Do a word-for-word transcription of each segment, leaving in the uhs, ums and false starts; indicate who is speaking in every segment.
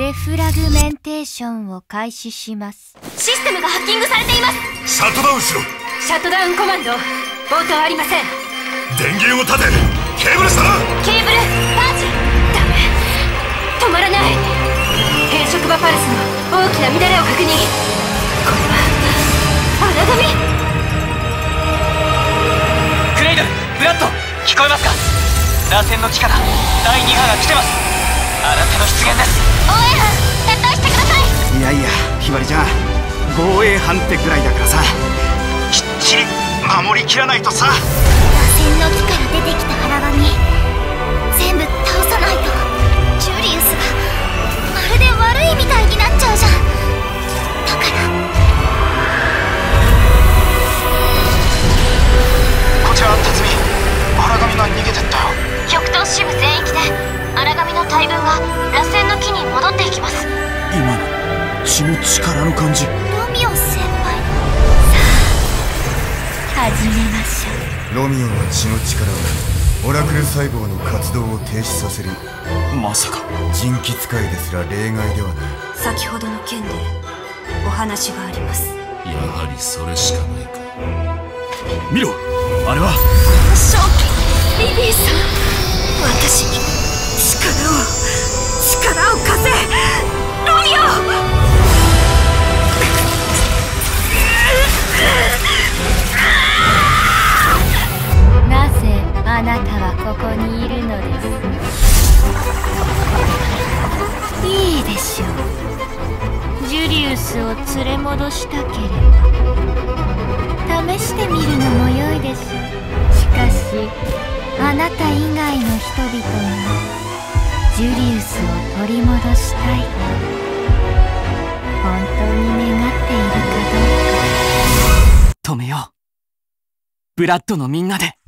Speaker 1: デフラグメンテーションを開始します。
Speaker 2: システムがハッキングされています。
Speaker 3: シャットダウンしろ。
Speaker 2: シャットダウンコマンド応答ありません。
Speaker 3: 電源を立て、ケーブルしたな。
Speaker 2: ケーブルパーチ。ダメ、止まらない。変色場パルスの大きな乱れを確認。これは荒神。
Speaker 4: クレイドル、ブラッド、聞こえますか？螺旋の機からだいに波が来てます。新手の出現です。
Speaker 2: 応援班撤退してください。
Speaker 5: いやいや、ひばりちゃん、防衛班ってくらいだからさ、きっちり守りきらないとさ。
Speaker 6: 螺旋の木から出てきた荒神全部倒さないとジュリウスがまるで悪いみたいになっちゃうじゃん。だから
Speaker 5: こちら辰巳、荒神が逃げてったよ。
Speaker 6: 極東支部全域で荒神の大群が螺旋の木に戻っていきます。
Speaker 5: 今の血の力の感じ。
Speaker 6: ロミオ先輩、
Speaker 1: 始めましょ
Speaker 7: ロミオの血の力はオラクル細胞の活動を停止させる。
Speaker 5: まさか
Speaker 7: 人気使いですら例外ではない。
Speaker 2: 先ほどの件でお話があります。
Speaker 3: やはりそれしかないか。
Speaker 5: 見ろ、あれは
Speaker 2: 正気、リビーさん、私に力を力を貸せ、ロミオ。
Speaker 1: う。なぜあなたはここにいるのです。いいでしょう。ジュリウスを連れ戻したければ試してみるのも良いでしょう。しかしあなた以外の人々がジュリウスを取り戻したい本当に願っているかどうか。
Speaker 4: 止めよう、ブラッドのみんなで。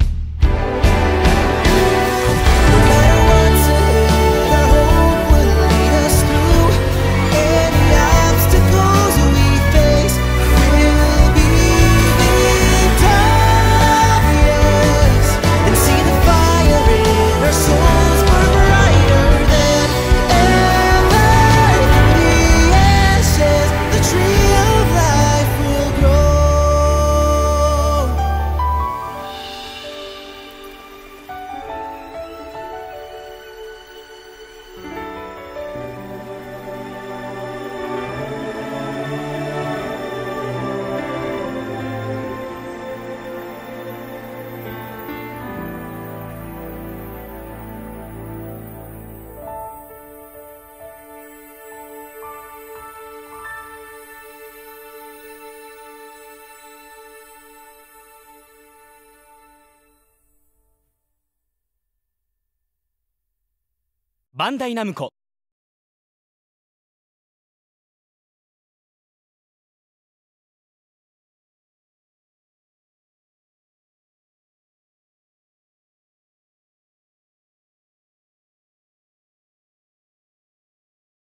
Speaker 8: バンダイナムコ